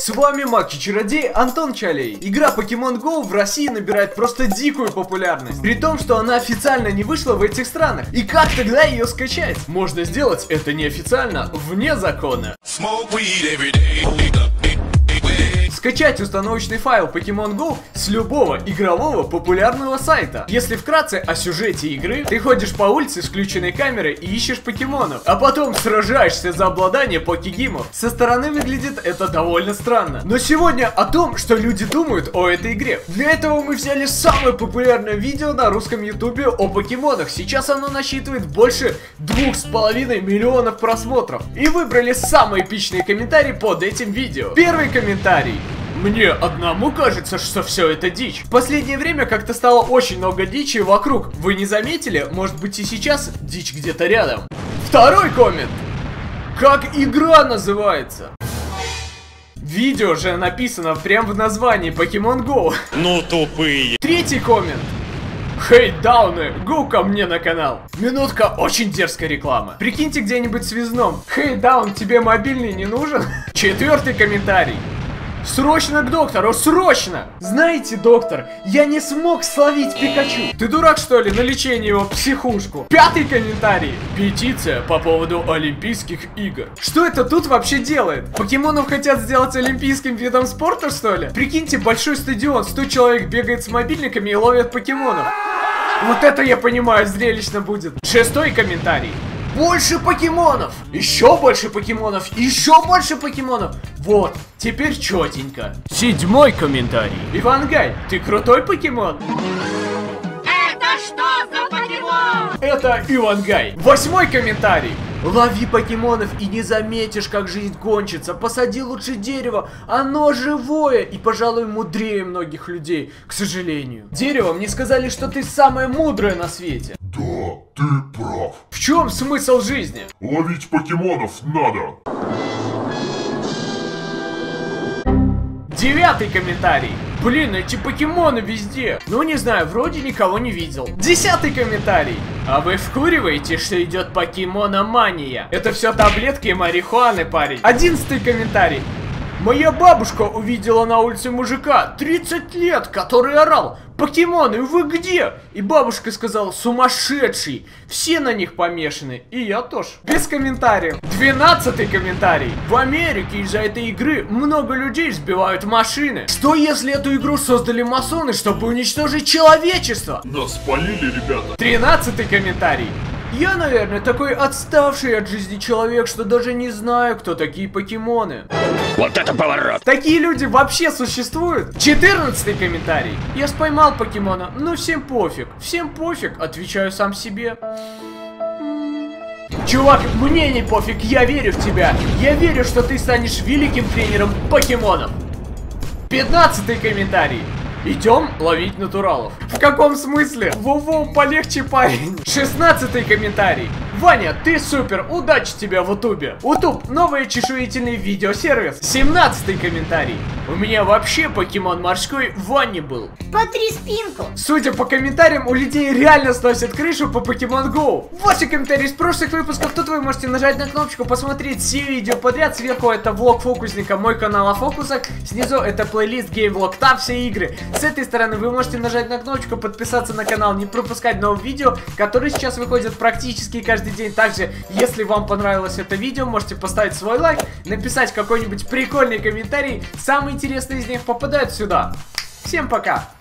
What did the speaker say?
С вами Маг-Чародей Антон Чалей. Игра Pokemon Go в России набирает просто дикую популярность. При том, что она официально не вышла в этих странах. И как тогда ее скачать? Можно сделать это неофициально, вне закона. Скачать установочный файл Pokemon Go с любого игрового популярного сайта. Если вкратце о сюжете игры, ты ходишь по улице с включенной камерой и ищешь покемонов, а потом сражаешься за обладание покегимов. Со стороны выглядит это довольно странно. Но сегодня о том, что люди думают о этой игре. Для этого мы взяли самое популярное видео на русском ютубе о покемонах. Сейчас оно насчитывает больше 2,5 миллионов просмотров. И выбрали самые эпичные комментарии под этим видео. Первый комментарий. Мне одному кажется, что все это дичь. В последнее время как-то стало очень много дичи вокруг. Вы не заметили? Может быть и сейчас дичь где-то рядом. Второй коммент. Как игра называется? Видео же написано прямо в названии Pokemon Go. Ну тупые. Третий коммент. Хейдауны, го ко мне на канал. Минутка очень дерзкая реклама. Прикиньте где-нибудь в связном. Хейдаун, тебе мобильный не нужен? Четвертый комментарий. Срочно к доктору, срочно! Знаете, доктор, я не смог словить Пикачу. Ты дурак, что ли, на лечение его в психушку? Пятый комментарий. Петиция по поводу Олимпийских игр. Что это тут вообще делает? Покемонов хотят сделать олимпийским видом спорта, что ли? Прикиньте, большой стадион, 100 человек бегает с мобильниками и ловят покемонов. Вот это, я понимаю, зрелищно будет. Шестой комментарий. Больше покемонов! Еще больше покемонов! Еще больше покемонов! Вот, теперь четенько. Седьмой комментарий. Ивангай, ты крутой покемон? Это что за покемон? Это Ивангай. Восьмой комментарий. Лови покемонов и не заметишь, как жизнь кончится. Посади лучше дерево, оно живое и, пожалуй, мудрее многих людей, к сожалению. Дерево, мне сказали, что ты самая мудрая на свете. Да, ты прав. В чем смысл жизни? Ловить покемонов надо. Девятый комментарий. Блин, эти покемоны везде. Ну, не знаю, вроде никого не видел. Десятый комментарий. А вы вкуриваете, что идет покемономания? Это все таблетки и марихуаны, парень. Одиннадцатый комментарий. Моя бабушка увидела на улице мужика 30 лет, который орал: покемоны, вы где? И бабушка сказала: сумасшедший. Все на них помешаны. И я тоже. Без комментариев. 12-й комментарий. В Америке из-за этой игры много людей сбивают машины. Что если эту игру создали масоны, чтобы уничтожить человечество? Нас спалили, ребята. 13-й комментарий. Я, наверное, такой отставший от жизни человек, что даже не знаю, кто такие покемоны. Вот это поворот! Такие люди вообще существуют? 14-й комментарий. Я споймал покемона, но всем пофиг. Всем пофиг, отвечаю сам себе. Чувак, мне не пофиг, я верю в тебя. Я верю, что ты станешь великим тренером покемонов. 15-й комментарий. Идем ловить натуралов. В каком смысле? Воу-воу, полегче, парень. 16-й комментарий. Ваня, ты супер, удачи тебе в Ютубе. Ютуб, новый чешуительный видеосервис. 17-й комментарий. У меня вообще покемон морской в ванне был. Потри спинку. Судя по комментариям, у людей реально сносят крышу по Pokemon Go. Вот и комментарии из прошлых выпусков. Тут вы можете нажать на кнопочку, посмотреть все видео подряд. Сверху это влог фокусника, мой канал о фокусах. Снизу это плейлист геймвлог, там все игры. С этой стороны вы можете нажать на кнопочку, подписаться на канал, не пропускать новые видео, которые сейчас выходят практически каждый день. Также, если вам понравилось это видео, можете поставить свой лайк, написать какой-нибудь прикольный комментарий. Самые интересные из них попадают сюда. Всем пока!